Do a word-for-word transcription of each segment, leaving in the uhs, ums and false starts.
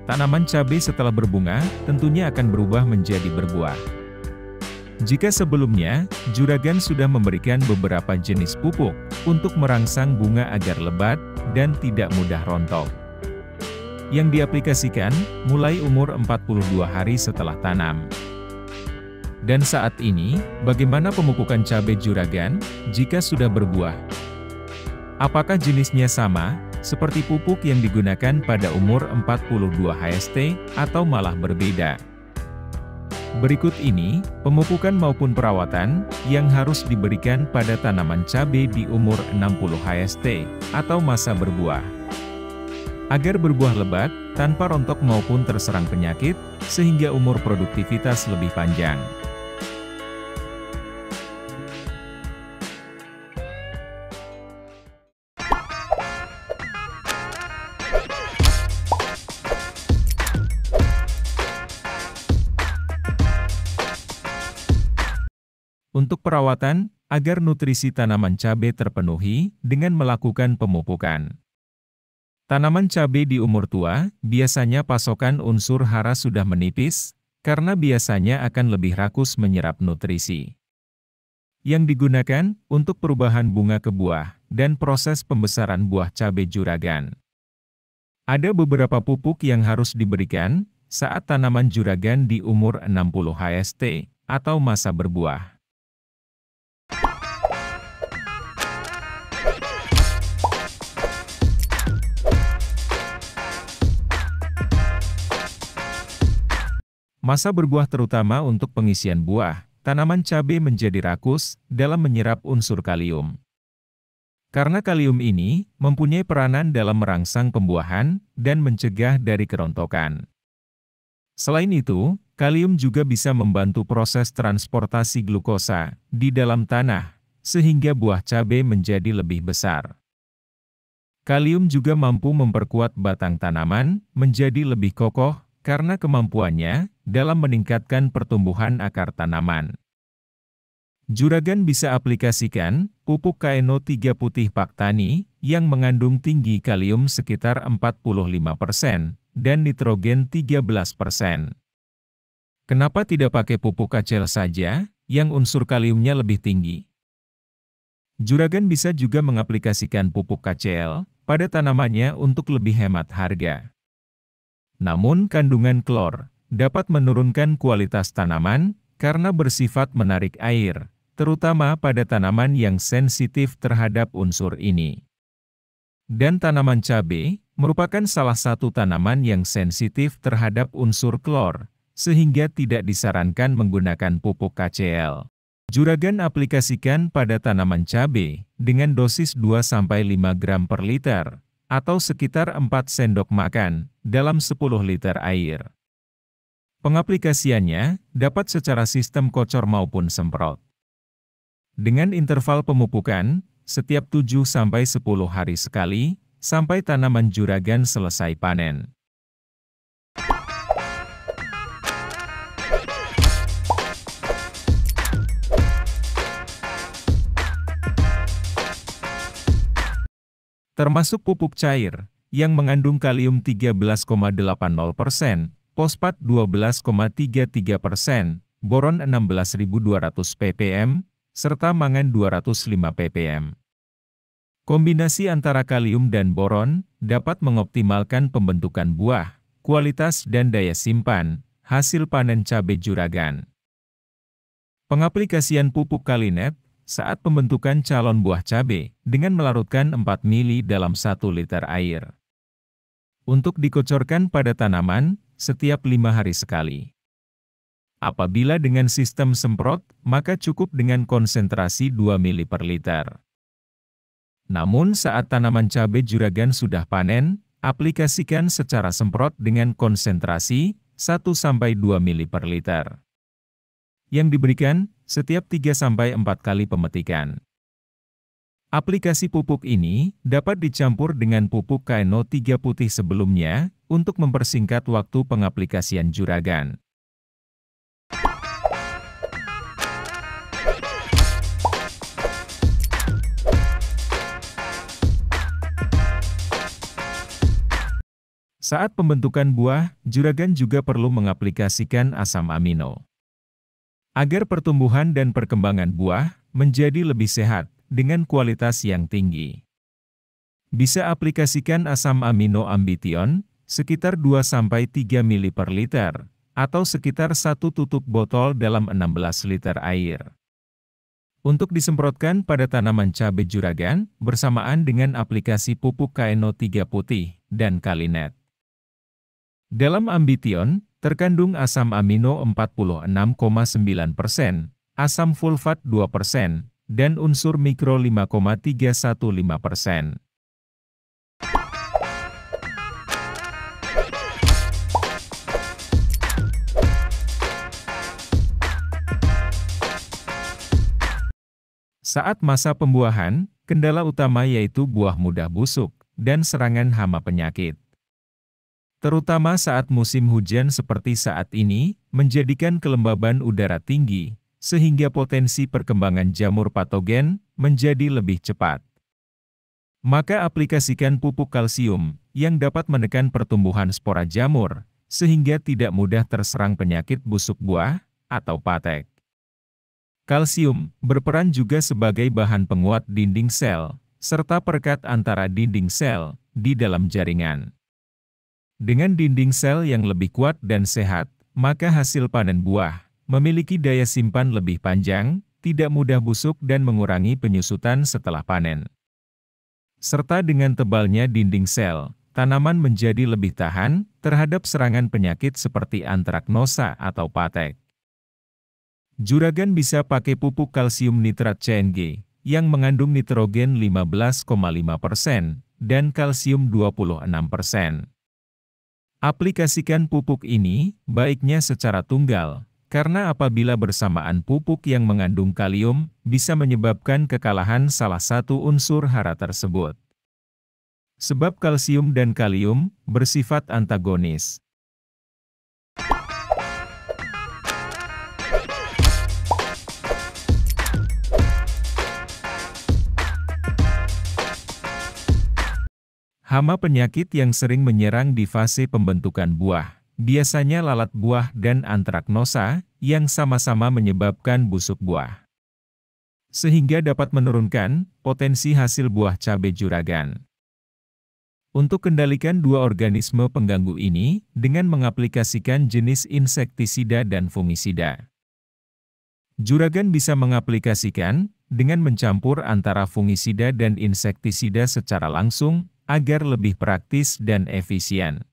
Tanaman cabai setelah berbunga, tentunya akan berubah menjadi berbuah. Jika sebelumnya, juragan sudah memberikan beberapa jenis pupuk, untuk merangsang bunga agar lebat, dan tidak mudah rontok. Yang diaplikasikan, mulai umur empat puluh dua hari setelah tanam. Dan saat ini, bagaimana pemupukan cabai juragan, jika sudah berbuah? Apakah jenisnya sama, seperti pupuk yang digunakan pada umur empat puluh dua H S T, atau malah berbeda? Berikut ini, pemupukan maupun perawatan, yang harus diberikan pada tanaman cabai di umur enam puluh H S T, atau masa berbuah. Agar berbuah lebat, tanpa rontok maupun terserang penyakit, sehingga umur produktivitas lebih panjang. Untuk perawatan, agar nutrisi tanaman cabai terpenuhi, dengan melakukan pemupukan. Tanaman cabai di umur tua, biasanya pasokan unsur hara sudah menipis, karena biasanya akan lebih rakus menyerap nutrisi. Yang digunakan, untuk perubahan bunga ke buah, dan proses pembesaran buah cabai juragan. Ada beberapa pupuk yang harus diberikan, saat tanaman juragan di umur enam puluh H S T, atau masa berbuah. Masa berbuah terutama untuk pengisian buah, tanaman cabai menjadi rakus dalam menyerap unsur kalium. Karena kalium ini mempunyai peranan dalam merangsang pembuahan dan mencegah dari kerontokan. Selain itu, kalium juga bisa membantu proses transportasi glukosa di dalam tanah, sehingga buah cabai menjadi lebih besar. Kalium juga mampu memperkuat batang tanaman menjadi lebih kokoh, karena kemampuannya dalam meningkatkan pertumbuhan akar tanaman. Juragan bisa aplikasikan pupuk K N O tiga putih Paktani yang mengandung tinggi kalium sekitar empat puluh lima persen dan nitrogen tiga belas persen. Kenapa tidak pakai pupuk K C L saja yang unsur kaliumnya lebih tinggi? Juragan bisa juga mengaplikasikan pupuk K C L pada tanamannya untuk lebih hemat harga. Namun kandungan klor dapat menurunkan kualitas tanaman karena bersifat menarik air, terutama pada tanaman yang sensitif terhadap unsur ini. Dan tanaman cabai merupakan salah satu tanaman yang sensitif terhadap unsur klor, sehingga tidak disarankan menggunakan pupuk K C L. Juragan aplikasikan pada tanaman cabai dengan dosis dua sampai lima gram per liter, atau sekitar empat sendok makan, dalam sepuluh liter air. Pengaplikasiannya dapat secara sistem kocor maupun semprot. Dengan interval pemupukan, setiap tujuh sampai sepuluh hari sekali, sampai tanaman juragan selesai panen. Termasuk pupuk cair, yang mengandung kalium tiga belas koma delapan nol persen, fosfat dua belas koma tiga tiga persen, boron enam belas ribu dua ratus ppm, serta mangan dua ratus lima ppm. Kombinasi antara kalium dan boron dapat mengoptimalkan pembentukan buah, kualitas dan daya simpan, hasil panen cabai juragan. Pengaplikasian pupuk Kalinet saat pembentukan calon buah cabai dengan melarutkan empat mili dalam satu liter air. Untuk dikocorkan pada tanaman setiap lima hari sekali. Apabila dengan sistem semprot, maka cukup dengan konsentrasi dua mili per liter. Namun saat tanaman cabai juragan sudah panen, aplikasikan secara semprot dengan konsentrasi satu sampai dua mili per liter. Yang diberikan setiap tiga sampai empat kali pemetikan. Aplikasi pupuk ini dapat dicampur dengan pupuk K N O tiga putih sebelumnya untuk mempersingkat waktu pengaplikasian juragan. Saat pembentukan buah, juragan juga perlu mengaplikasikan asam amino. Agar pertumbuhan dan perkembangan buah menjadi lebih sehat dengan kualitas yang tinggi. Bisa aplikasikan asam amino Ambition sekitar dua sampai tiga mili per liter atau sekitar satu tutup botol dalam enam belas liter air. Untuk disemprotkan pada tanaman cabai juragan bersamaan dengan aplikasi pupuk K N O tiga putih dan Kalinet. Dalam Ambition, terkandung asam amino empat puluh enam koma sembilan persen, asam fulfat dua persen, dan unsur mikro lima koma tiga satu lima persen. Saat masa pembuahan, kendala utama yaitu buah mudah busuk dan serangan hama penyakit. Terutama saat musim hujan seperti saat ini, menjadikan kelembaban udara tinggi, sehingga potensi perkembangan jamur patogen menjadi lebih cepat. Maka aplikasikan pupuk kalsium yang dapat menekan pertumbuhan spora jamur, sehingga tidak mudah terserang penyakit busuk buah atau patek. Kalsium berperan juga sebagai bahan penguat dinding sel, serta perekat antara dinding sel di dalam jaringan. Dengan dinding sel yang lebih kuat dan sehat, maka hasil panen buah memiliki daya simpan lebih panjang, tidak mudah busuk dan mengurangi penyusutan setelah panen. Serta dengan tebalnya dinding sel, tanaman menjadi lebih tahan terhadap serangan penyakit seperti antraknosa atau patek. Juragan bisa pakai pupuk kalsium nitrat C N G yang mengandung nitrogen lima belas koma lima persen dan kalsium dua puluh enam persen. Aplikasikan pupuk ini baiknya secara tunggal, karena apabila bersamaan pupuk yang mengandung kalium bisa menyebabkan kekalahan salah satu unsur hara tersebut. Sebab kalsium dan kalium bersifat antagonis. Hama penyakit yang sering menyerang di fase pembentukan buah, biasanya lalat buah dan antraknosa, yang sama-sama menyebabkan busuk buah. Sehingga dapat menurunkan potensi hasil buah cabai juragan. Untuk kendalikan dua organisme pengganggu ini, dengan mengaplikasikan jenis insektisida dan fungisida. Juragan bisa mengaplikasikan, dengan mencampur antara fungisida dan insektisida secara langsung, agar lebih praktis dan efisien.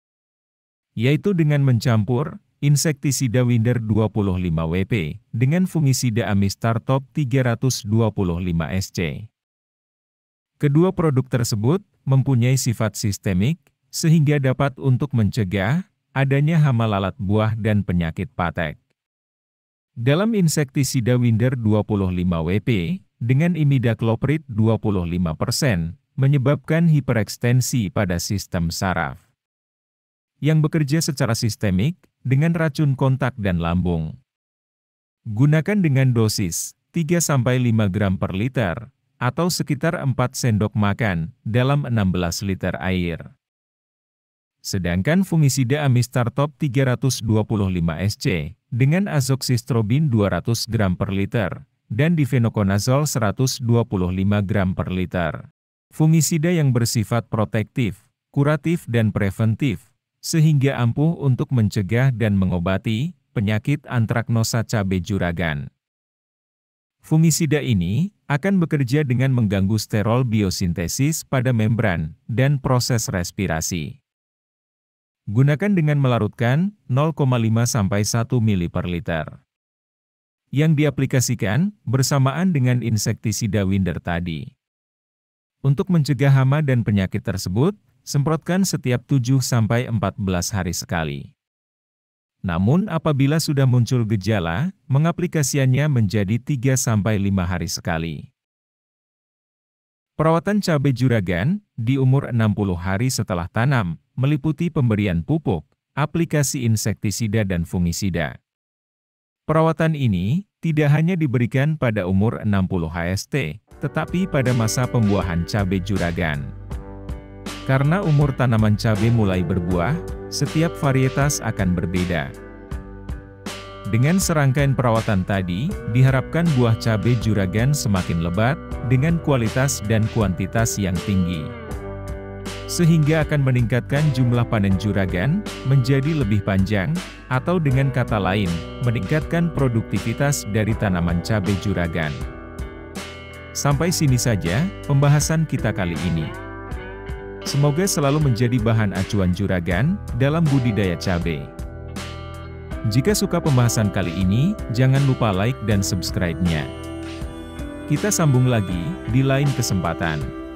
Yaitu dengan mencampur insektisida Winder dua puluh lima W P dengan fungisida Amistartop tiga ratus dua puluh lima S C. Kedua produk tersebut mempunyai sifat sistemik, sehingga dapat untuk mencegah adanya hama lalat buah dan penyakit patek. Dalam insektisida Winder dua puluh lima W P, dengan imidacloprid dua puluh lima persen, menyebabkan hiperekstensi pada sistem saraf. Yang bekerja secara sistemik, dengan racun kontak dan lambung. Gunakan dengan dosis tiga sampai lima gram per liter, atau sekitar empat sendok makan, dalam enam belas liter air. Sedangkan fungisida Amistartop tiga ratus dua puluh lima S C, dengan azoxystrobin dua ratus gram per liter, dan difenoconazole seratus dua puluh lima gram per liter. Fungisida yang bersifat protektif, kuratif dan preventif, sehingga ampuh untuk mencegah dan mengobati penyakit antraknosa cabai juragan. Fungisida ini akan bekerja dengan mengganggu sterol biosintesis pada membran dan proses respirasi. Gunakan dengan melarutkan nol koma lima sampai satu mili per liter. Yang diaplikasikan bersamaan dengan insektisida Winder tadi. Untuk mencegah hama dan penyakit tersebut, semprotkan setiap tujuh sampai empat belas hari sekali. Namun apabila sudah muncul gejala, mengaplikasiannya menjadi tiga sampai lima hari sekali. Perawatan cabai juragan di umur enam puluh hari setelah tanam, meliputi pemberian pupuk, aplikasi insektisida dan fungisida. Perawatan ini tidak hanya diberikan pada umur enam puluh H S T, tetapi pada masa pembuahan cabai juragan. Karena umur tanaman cabai mulai berbuah, setiap varietas akan berbeda. Dengan serangkaian perawatan tadi, diharapkan buah cabai juragan semakin lebat, dengan kualitas dan kuantitas yang tinggi. Sehingga akan meningkatkan jumlah panen juragan, menjadi lebih panjang, atau dengan kata lain, meningkatkan produktivitas dari tanaman cabai juragan. Sampai sini saja, pembahasan kita kali ini. Semoga selalu menjadi bahan acuan juragan, dalam budidaya cabai. Jika suka pembahasan kali ini, jangan lupa like dan subscribe-nya. Kita sambung lagi, di lain kesempatan.